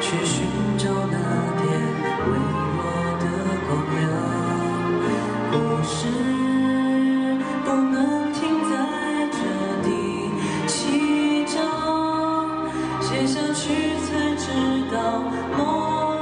去寻找那片微弱的光亮。故事不能停在这第7章，写下去才知道梦。